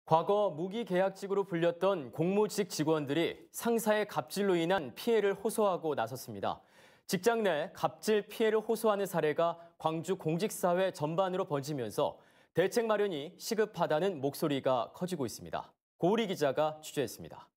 과거 무기계약직으로 불렸던 공무직 직원들이 상사의 갑질로 인한 피해를 호소하고 나섰습니다. 직장 내 갑질 피해를 호소하는 사례가 광주 공직사회 전반으로 번지면서 대책 마련이 시급하다는 목소리가 커지고 있습니다. 고우리 기자가 취재했습니다.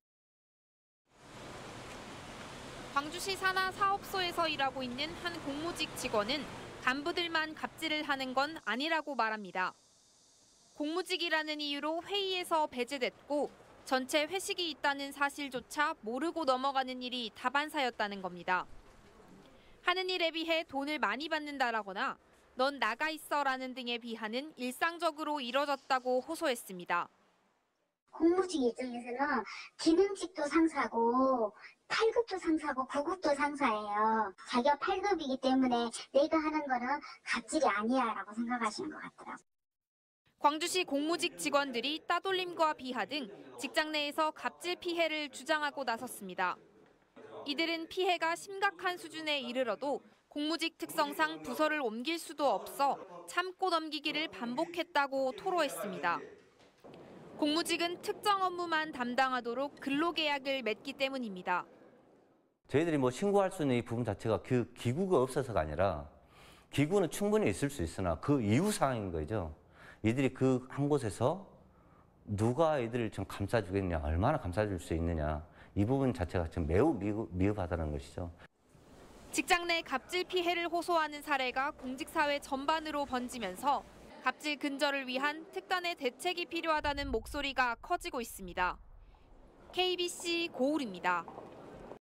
광주시 산하 사업소에서 일하고 있는 한 공무직 직원은 간부들만 갑질을 하는 건 아니라고 말합니다. 공무직이라는 이유로 회의에서 배제됐고 전체 회식이 있다는 사실조차 모르고 넘어가는 일이 다반사였다는 겁니다. 하는 일에 비해 돈을 많이 받는다라거나 넌 나가 있어라는 등의 비하는 일상적으로 이뤄졌다고 호소했습니다. 공무직 입장에서는 기능직도 상사고 8급도 상사고 9급도 상사예요. 자기가 8급이기 때문에 내가 하는 거는 갑질이 아니야라고 생각하시는 것 같더라고요. 광주시 공무직 직원들이 따돌림과 비하 등 직장 내에서 갑질 피해를 주장하고 나섰습니다. 이들은 피해가 심각한 수준에 이르러도 공무직 특성상 부서를 옮길 수도 없어 참고 넘기기를 반복했다고 토로했습니다. 공무직은 특정 업무만 담당하도록 근로계약을 맺기 때문입니다. 저희들이 신고할 수 있는 이 부분 자체가 그 기구가 없어서가 아니라 기구는 충분히 있을 수 있으나 그 이유 사항인 거죠. 이들이 그 한 곳에서 누가 이들을 좀 감싸주겠냐, 얼마나 감싸줄 수 있느냐, 이 부분 자체가 지금 매우 미흡하다는 것이죠. 직장 내 갑질 피해를 호소하는 사례가 공직사회 전반으로 번지면서 갑질 근절을 위한 특단의 대책이 필요하다는 목소리가 커지고 있습니다. KBC 고울입니다.